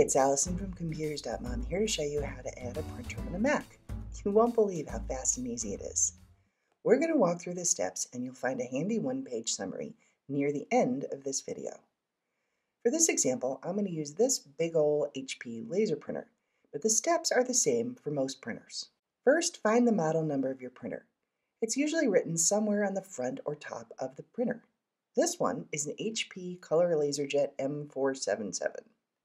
it's Allison from Computers.mom here to show you how to add a printer on a Mac. You won't believe how fast and easy it is. We're going to walk through the steps and you'll find a handy one-page summary near the end of this video. For this example, I'm going to use this big ol' HP laser printer, but the steps are the same for most printers. First, find the model number of your printer. It's usually written somewhere on the front or top of the printer. This one is an HP Color LaserJet M477.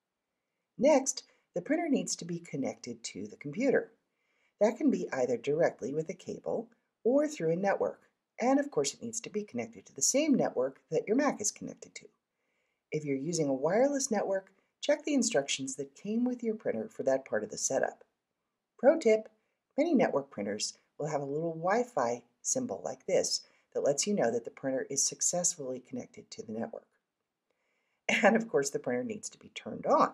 Next, the printer needs to be connected to the computer. That can be either directly with a cable or through a network, and of course it needs to be connected to the same network that your Mac is connected to. If you're using a wireless network, check the instructions that came with your printer for that part of the setup. Pro tip, many network printers will have a little Wi-Fi symbol like this that lets you know that the printer is successfully connected to the network. And of course the printer needs to be turned on.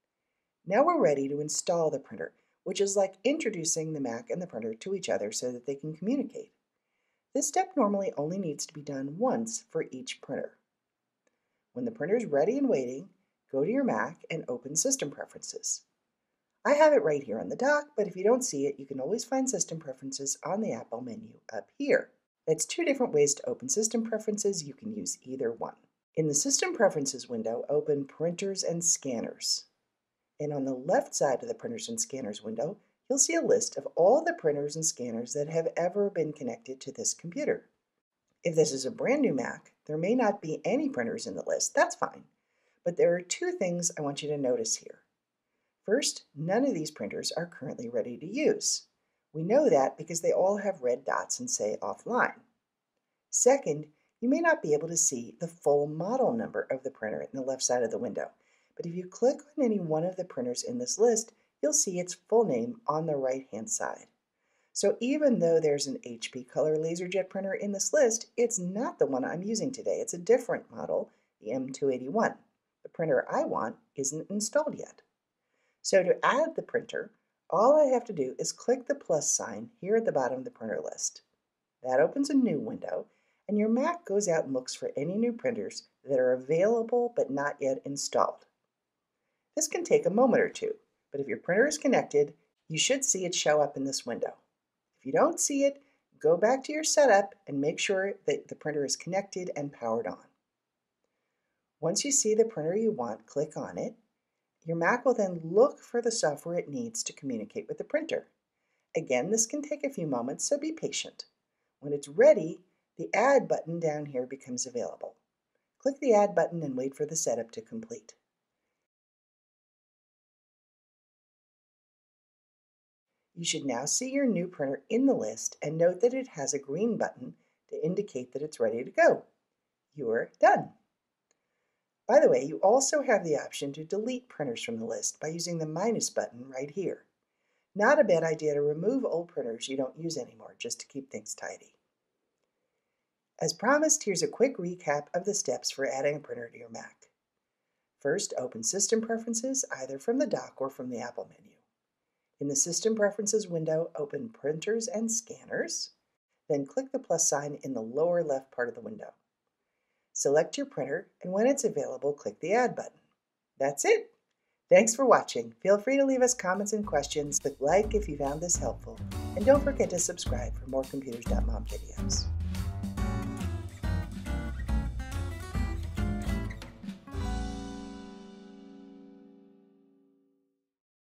Now we're ready to install the printer, which is like introducing the Mac and the printer to each other so that they can communicate. This step normally only needs to be done once for each printer. When the printer is ready and waiting, go to your Mac and open System Preferences. I have it right here on the dock, but if you don't see it, you can always find System Preferences on the Apple menu up here. That's two different ways to open System Preferences. You can use either one. In the System Preferences window, open Printers and Scanners. And on the left side of the Printers and Scanners window, you'll see a list of all the printers and scanners that have ever been connected to this computer. If this is a brand new Mac, there may not be any printers in the list. That's fine. But there are two things I want you to notice here. First, none of these printers are currently ready to use. We know that because they all have red dots and say offline. Second, you may not be able to see the full model number of the printer in the left side of the window. But if you click on any one of the printers in this list, you'll see its full name on the right-hand side. So even though there's an HP Color LaserJet printer in this list, it's not the one I'm using today. It's a different model, the M281. The printer I want isn't installed yet. So to add the printer, all I have to do is click the plus sign here at the bottom of the printer list. That opens a new window, and your Mac goes out and looks for any new printers that are available but not yet installed. This can take a moment or two, but if your printer is connected, you should see it show up in this window. If you don't see it, go back to your setup and make sure that the printer is connected and powered on. Once you see the printer you want, click on it. Your Mac will then look for the software it needs to communicate with the printer. Again, this can take a few moments, so be patient. When it's ready, the Add button down here becomes available. Click the Add button and wait for the setup to complete. You should now see your new printer in the list and note that it has a green button to indicate that it's ready to go. You're done. By the way, you also have the option to delete printers from the list by using the minus button right here. Not a bad idea to remove old printers you don't use anymore, just to keep things tidy. As promised, here's a quick recap of the steps for adding a printer to your Mac. First, open System Preferences either from the dock or from the Apple menu. In the System Preferences window, open Printers and Scanners, then click the plus sign in the lower left part of the window. Select your printer, and when it's available, click the Add button. That's it! Thanks for watching. Feel free to leave us comments and questions, click like if you found this helpful, and don't forget to subscribe for more Computers.mom videos.